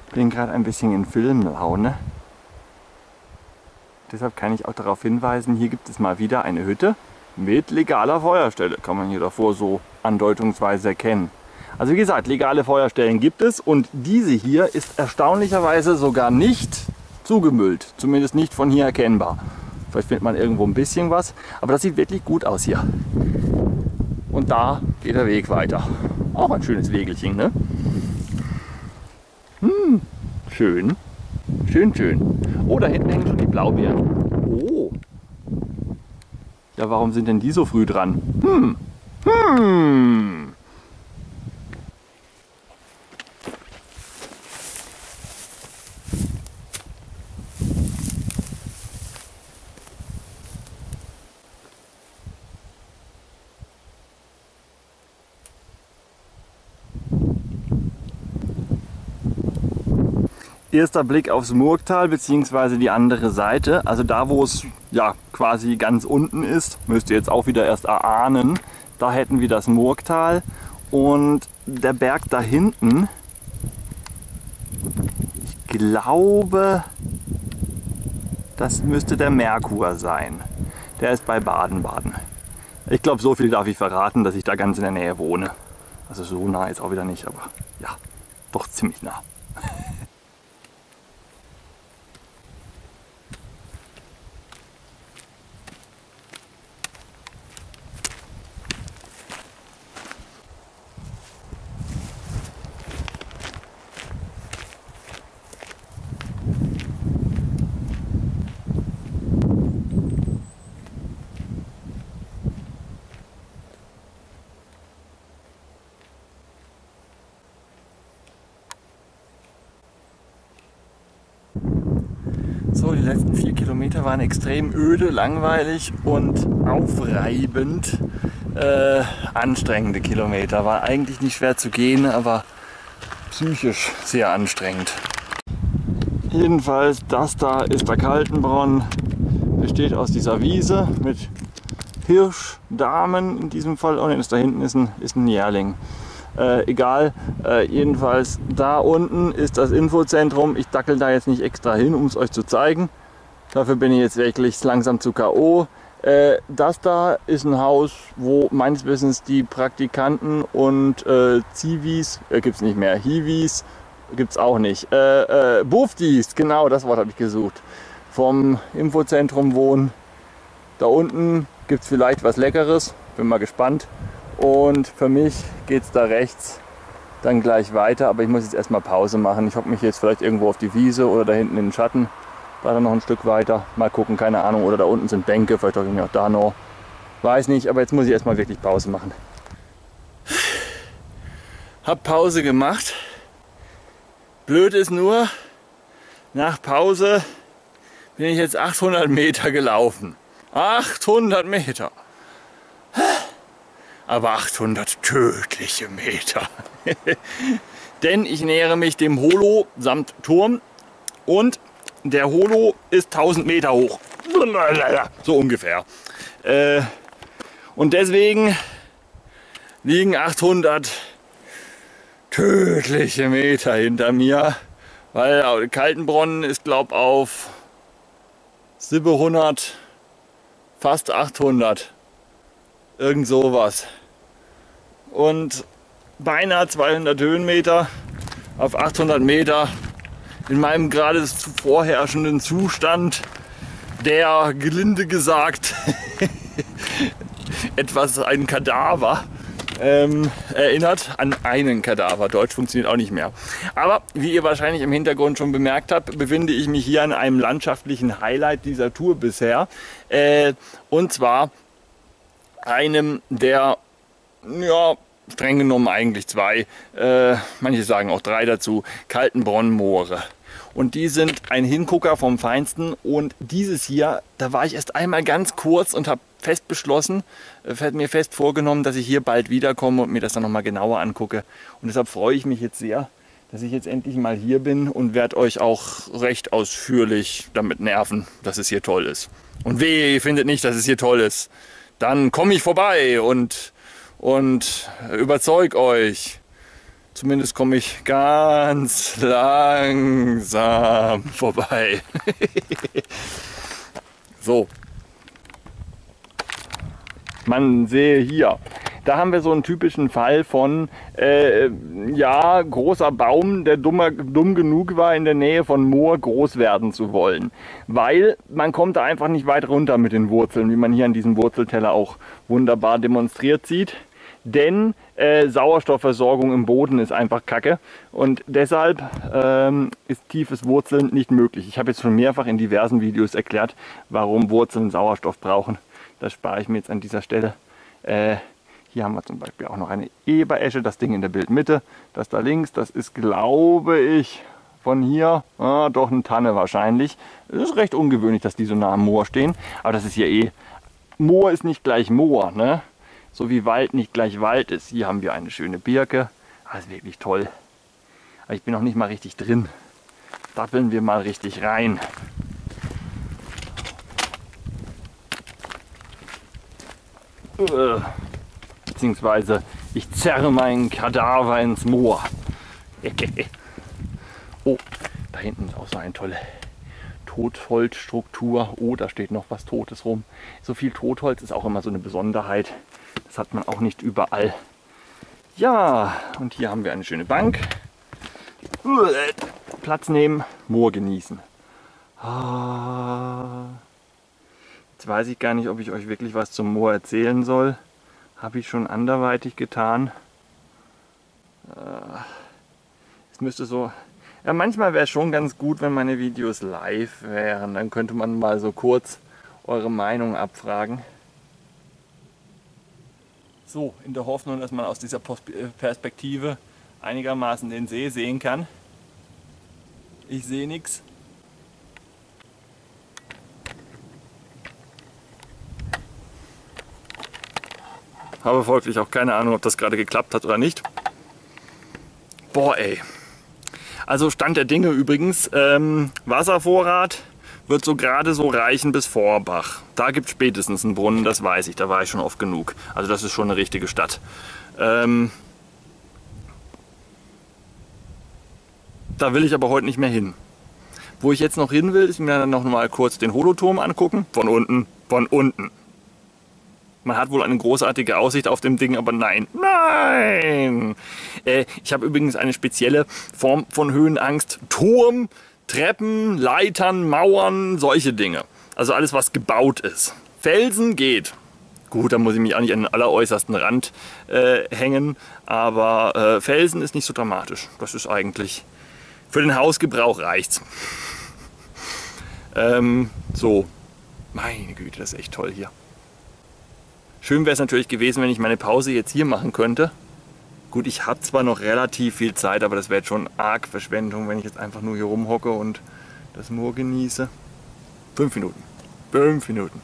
Bin gerade ein bisschen in Filmlaune. Deshalb kann ich auch darauf hinweisen, hier gibt es mal wieder eine Hütte mit legaler Feuerstelle. Kann man hier davor so andeutungsweise erkennen. Also wie gesagt, legale Feuerstellen gibt es und diese hier ist erstaunlicherweise sogar nicht zugemüllt. Zumindest nicht von hier erkennbar. Vielleicht findet man irgendwo ein bisschen was, aber das sieht wirklich gut aus hier. Und da geht der Weg weiter. Auch ein schönes Wegelchen, ne? Schön. Schön, schön. Oh, da hinten hängen schon die Blaubeeren. Oh. Ja, warum sind denn die so früh dran? Erster Blick aufs Murgtal bzw. die andere Seite, also da wo es ja quasi ganz unten ist, müsst ihr jetzt auch wieder erst erahnen, da hätten wir das Murgtal und der Berg da hinten, ich glaube, das müsste der Merkur sein, der ist bei Baden-Baden. Ich glaube, so viel darf ich verraten, dass ich da ganz in der Nähe wohne, also so nah jetzt auch wieder nicht, aber ja, doch ziemlich nah. So, die letzten 4 Kilometer waren extrem öde, langweilig und aufreibend. Anstrengende Kilometer. War eigentlich nicht schwer zu gehen, aber psychisch sehr anstrengend. Jedenfalls, das da ist der Kaltenbronn. Besteht aus dieser Wiese mit Hirschdamen in diesem Fall. Oh, da hinten ist ein Jährling. Egal, jedenfalls da unten ist das Infozentrum. Ich dackel da jetzt nicht extra hin, um es euch zu zeigen. Dafür bin ich jetzt wirklich langsam zu K.O. Das da ist ein Haus, wo meines Wissens die Praktikanten und Zivis, gibt es nicht mehr, Hiwis gibt es auch nicht, Buftis, genau das Wort habe ich gesucht, vom Infozentrum wohnen. Da unten gibt es vielleicht was Leckeres, bin mal gespannt. Und für mich geht es da rechts dann gleich weiter, aber ich muss jetzt erstmal Pause machen. Ich hocke mich jetzt vielleicht irgendwo auf die Wiese oder da hinten in den Schatten, da dann noch ein Stück weiter. Mal gucken, keine Ahnung, oder da unten sind Bänke, vielleicht hocke ich mich auch da noch. Weiß nicht, aber jetzt muss ich erstmal wirklich Pause machen. Hab Pause gemacht. Blöd ist nur, nach Pause bin ich jetzt 800 Meter gelaufen. 800 Meter! Aber 800 tödliche Meter. Denn ich nähere mich dem Holo samt Turm und der Holo ist 1000 Meter hoch. So ungefähr. Und deswegen liegen 800 tödliche Meter hinter mir. Weil Kaltenbronn ist, glaube ich, auf 700, fast 800. Irgend sowas. Und beinahe 200 Höhenmeter auf 800 Meter in meinem gerade vorherrschenden Zustand, der gelinde gesagt etwas ein Kadaver erinnert an einen Kadaver. Deutsch funktioniert auch nicht mehr. Aber wie ihr wahrscheinlich im Hintergrund schon bemerkt habt, befinde ich mich hier an einem landschaftlichen Highlight dieser Tour bisher. Und zwar einem der, ja, streng genommen eigentlich 2, manche sagen auch 3 dazu, Kaltenbronn-Moore. Und die sind ein Hingucker vom Feinsten. Und dieses hier, da war ich erst einmal ganz kurz und habe fest beschlossen, mir fest vorgenommen, dass ich hier bald wiederkomme und mir das dann nochmal genauer angucke. Und deshalb freue ich mich jetzt sehr, dass ich jetzt endlich mal hier bin und werde euch auch recht ausführlich damit nerven, dass es hier toll ist. Und wehe, ihr findet nicht, dass es hier toll ist. Dann komme ich vorbei und überzeug euch, Zumindest komme ich ganz langsam vorbei. So. Man sehe hier. Da haben wir so einen typischen Fall von, ja, großer Baum, der dumm genug war, in der Nähe von Moor groß werden zu wollen. Weil man kommt da einfach nicht weit runter mit den Wurzeln, wie man hier an diesem Wurzelteller auch wunderbar demonstriert sieht. Denn Sauerstoffversorgung im Boden ist einfach Kacke und deshalb ist tiefes Wurzeln nicht möglich. Ich habe jetzt schon mehrfach in diversen Videos erklärt, warum Wurzeln Sauerstoff brauchen. Das spare ich mir jetzt an dieser Stelle. Hier haben wir zum Beispiel auch noch eine Eberesche, das Ding in der Bildmitte. Das da links, das ist, glaube ich, von hier, doch eine Tanne wahrscheinlich. Es ist recht ungewöhnlich, dass die so nah am Moor stehen, aber das ist hier eh. Moor ist nicht gleich Moor, ne? So wie Wald nicht gleich Wald ist. Hier haben wir eine schöne Birke. Das ist wirklich toll. Aber ich bin noch nicht mal richtig drin. Dappeln wir mal richtig rein. Beziehungsweise ich zerre meinen Kadaver ins Moor. Oh, da hinten ist auch so eine tolle Totholzstruktur. Oh, da steht noch was Totes rum. So viel Totholz ist auch immer so eine Besonderheit. Das hat man auch nicht überall. Ja, und hier haben wir eine schöne Bank. Platz nehmen, Moor genießen. Jetzt weiß ich gar nicht, ob ich euch wirklich was zum Moor erzählen soll. Habe ich schon anderweitig getan. Es müsste so... Ja, manchmal wäre es schon ganz gut, wenn meine Videos live wären. Dann könnte man mal so kurz eure Meinung abfragen. So, in der Hoffnung, dass man aus dieser Perspektive einigermaßen den See sehen kann. Ich sehe nichts. Habe folglich auch keine Ahnung, ob das gerade geklappt hat oder nicht. Boah, ey. Also Stand der Dinge übrigens, Wasservorrat wird so gerade so reichen bis Vorbach. Da gibt es spätestens einen Brunnen, das weiß ich, da war ich schon oft genug. Also das ist schon eine richtige Stadt. Da will ich aber heute nicht mehr hin. Wo ich jetzt noch hin will, ist mir dann noch mal kurz den Holoturm angucken. Von unten, von unten. Man hat wohl eine großartige Aussicht auf dem Ding, aber nein, nein! Ich habe übrigens eine spezielle Form von Höhenangst. Turm, Treppen, Leitern, Mauern, solche Dinge. Also alles, was gebaut ist. Felsen geht. Gut, da muss ich mich auch nicht an den alleräußersten Rand hängen, aber Felsen ist nicht so dramatisch. Das ist eigentlich, für den Hausgebrauch reicht's. So, meine Güte, das ist echt toll hier. Schön wäre es natürlich gewesen, wenn ich meine Pause jetzt hier machen könnte. Gut, ich habe zwar noch relativ viel Zeit, aber das wäre jetzt schon arg Verschwendung, wenn ich jetzt einfach nur hier rumhocke und das Moor genieße. 5 Minuten. 5 Minuten.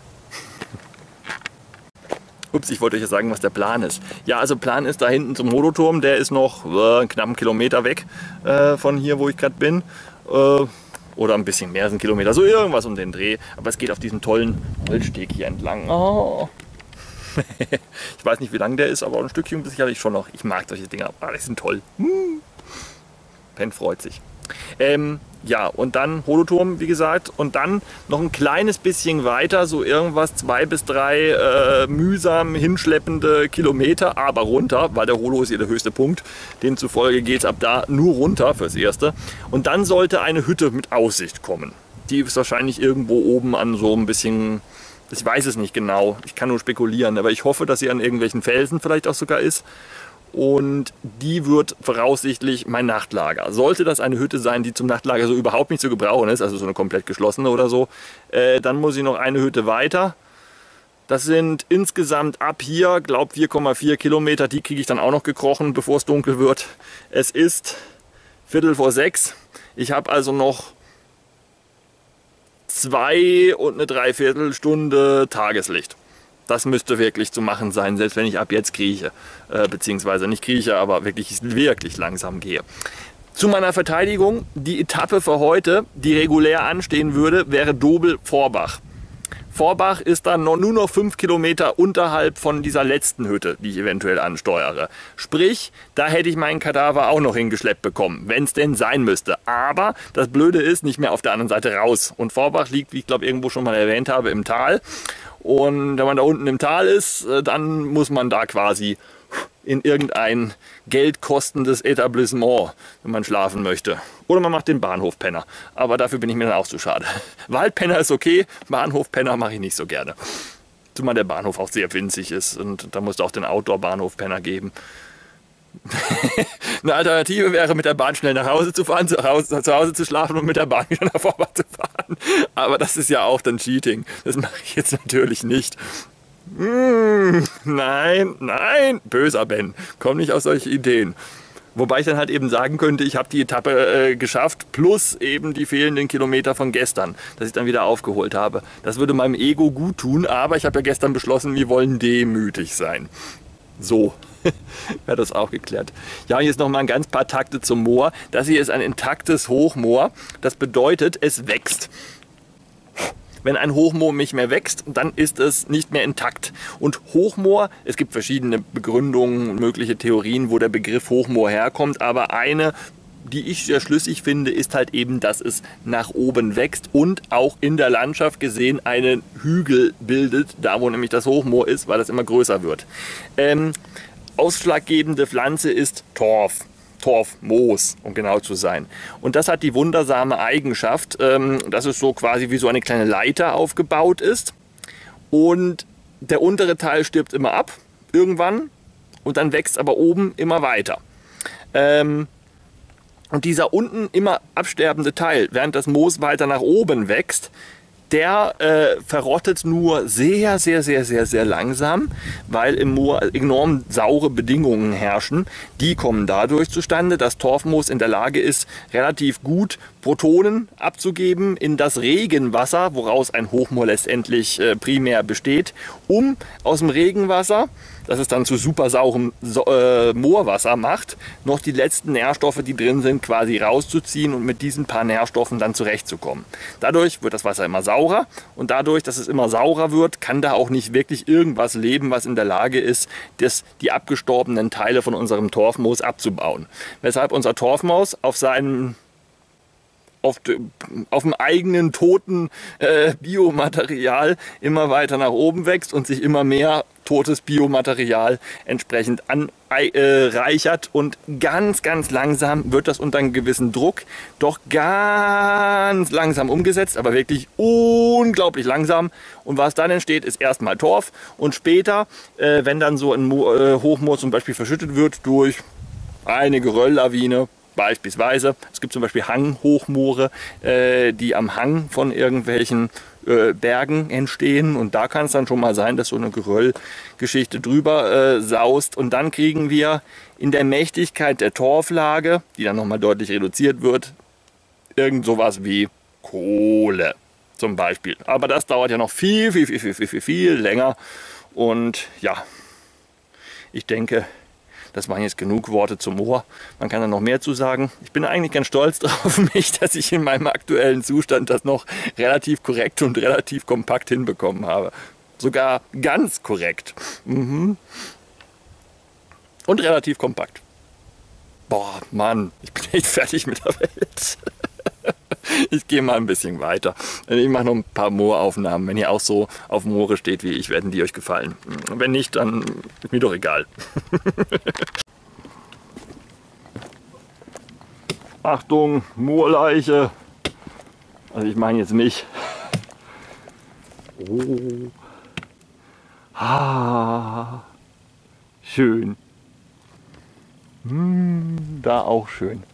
Ups, ich wollte euch ja sagen, was der Plan ist. Ja, also Plan ist da hinten zum Holoturm, der ist noch knapp einen Kilometer weg von hier, wo ich gerade bin. Oder ein bisschen mehr als einen Kilometer, so irgendwas um den Dreh. Aber es geht auf diesem tollen Holzsteg hier entlang. Oh. Ich weiß nicht, wie lang der ist, aber ein Stückchen sicherlich schon noch. Ich mag solche Dinger, die sind toll. Pen freut sich. Ja, und dann Holoturm, wie gesagt, und dann noch ein kleines bisschen weiter, so irgendwas 2 bis 3 mühsam hinschleppende Kilometer, aber runter, weil der Holo ist hier der höchste Punkt. Demzufolge geht es ab da nur runter fürs Erste. Und dann sollte eine Hütte mit Aussicht kommen. Die ist wahrscheinlich irgendwo oben an so ein bisschen... Ich weiß es nicht genau, ich kann nur spekulieren, aber ich hoffe, dass sie an irgendwelchen Felsen vielleicht auch sogar ist. Und die wird voraussichtlich mein Nachtlager. Sollte das eine Hütte sein, die zum Nachtlager so überhaupt nicht zu gebrauchen ist, also so eine komplett geschlossene oder so, dann muss ich noch eine Hütte weiter. Das sind insgesamt ab hier, glaube 4,4 Kilometer, die kriege ich dann auch noch gekrochen, bevor es dunkel wird. Es ist 5:45. Ich habe also noch 2 und eine Dreiviertelstunde Tageslicht. Das müsste wirklich zu machen sein, selbst wenn ich ab jetzt krieche. Beziehungsweise nicht krieche, aber wirklich langsam gehe. Zu meiner Verteidigung, die Etappe für heute, die regulär anstehen würde, wäre Dobel-Vorbach. Vorbach ist dann nur noch 5 Kilometer unterhalb von dieser letzten Hütte, die ich eventuell ansteuere. Sprich, da hätte ich meinen Kadaver auch noch hingeschleppt bekommen, wenn es denn sein müsste. Aber das Blöde ist, nicht mehr auf der anderen Seite raus. Und Vorbach liegt, wie ich glaube irgendwo schon mal erwähnt habe, im Tal. Und wenn man da unten im Tal ist, dann muss man da quasi in irgendein geldkostendes Etablissement, wenn man schlafen möchte. Oder man macht den Bahnhofpenner. Aber dafür bin ich mir dann auch zu schade. Waldpenner ist okay, Bahnhofpenner mache ich nicht so gerne. Zumal der Bahnhof auch sehr winzig ist und da muss es auch den Outdoor-Bahnhofpenner geben. Eine Alternative wäre, mit der Bahn schnell nach Hause zu fahren, zu Hause zu schlafen und mit der Bahn wieder nach Vorbach zu fahren. Aber das ist ja auch dann Cheating. Das mache ich jetzt natürlich nicht. Nein, nein, böser Ben, komm nicht auf solche Ideen. Wobei ich dann halt eben sagen könnte, ich habe die Etappe geschafft, plus eben die fehlenden Kilometer von gestern, dass ich dann wieder aufgeholt habe. Das würde meinem Ego gut tun, aber ich habe ja gestern beschlossen, wir wollen demütig sein. So, wäre das auch geklärt. Ja, und jetzt noch mal ein ganz paar Takte zum Moor. Das hier ist ein intaktes Hochmoor. Das bedeutet, es wächst. Wenn ein Hochmoor nicht mehr wächst, dann ist es nicht mehr intakt. Und Hochmoor, es gibt verschiedene Begründungen, mögliche Theorien, wo der Begriff Hochmoor herkommt, aber eine, die ich sehr schlüssig finde, ist halt eben, dass es nach oben wächst und auch in der Landschaft gesehen einen Hügel bildet, da wo nämlich das Hochmoor ist, weil das immer größer wird. Ausschlaggebende Pflanze ist Torf. Torfmoos, um genau zu sein. Und das hat die wundersame Eigenschaft, dass es so quasi wie so eine kleine Leiter aufgebaut ist. Und der untere Teil stirbt immer ab, irgendwann, und dann wächst aber oben immer weiter. Und dieser unten immer absterbende Teil, während das Moos weiter nach oben wächst, der verrottet nur sehr, sehr, sehr, sehr, sehr langsam, weil im Moor enorm saure Bedingungen herrschen. Die kommen dadurch zustande, dass Torfmoos in der Lage ist, relativ gut Protonen abzugeben in das Regenwasser, woraus ein Hochmoor letztendlich primär besteht, um aus dem Regenwasser, das es dann zu super saurem Moorwasser macht, noch die letzten Nährstoffe, die drin sind, quasi rauszuziehen und mit diesen paar Nährstoffen dann zurechtzukommen. Dadurch wird das Wasser immer saurer und dadurch, dass es immer saurer wird, kann da auch nicht wirklich irgendwas leben, was in der Lage ist, die abgestorbenen Teile von unserem Torfmoos abzubauen. Weshalb unser Torfmoos auf dem eigenen toten Biomaterial immer weiter nach oben wächst und sich immer mehr totes Biomaterial entsprechend anreichert und ganz, ganz langsam wird das unter einem gewissen Druck doch ganz langsam umgesetzt, aber wirklich unglaublich langsam. Und was dann entsteht, ist erstmal Torf und später, wenn dann so ein Hochmoor zum Beispiel verschüttet wird durch eine Gerölllawine, beispielsweise, es gibt zum Beispiel Hanghochmoore, die am Hang von irgendwelchen Bergen entstehen und da kann es dann schon mal sein, dass so eine Geröllgeschichte drüber saust und dann kriegen wir in der Mächtigkeit der Torflage, die dann nochmal deutlich reduziert wird, irgend sowas wie Kohle zum Beispiel. Aber das dauert ja noch viel, viel, viel, viel, viel, viel, viel länger und ja, ich denke, das waren jetzt genug Worte zum Moor. Man kann da noch mehr zu sagen. Ich bin eigentlich ganz stolz auf mich, dass ich in meinem aktuellen Zustand das noch relativ korrekt und relativ kompakt hinbekommen habe. Sogar ganz korrekt. Und relativ kompakt. Boah, Mann, ich bin echt fertig mit der Welt. Ich gehe mal ein bisschen weiter. Ich mache noch ein paar Mooraufnahmen. Wenn ihr auch so auf Moore steht wie ich, werden die euch gefallen. Wenn nicht, dann ist mir doch egal. Achtung, Moorleiche. Also ich meine jetzt mich. Oh. Ah. Schön. Da auch schön.